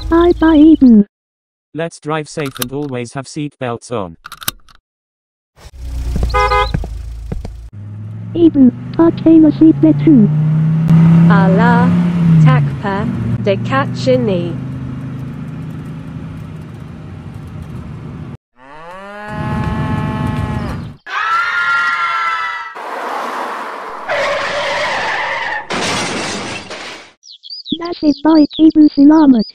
Bye Ibu. Let's drive safe and always have seatbelts on. Ibu, pakai mo seatbelt too. Allah, takpa, dekat sini. Nasib baik Ibu selamat.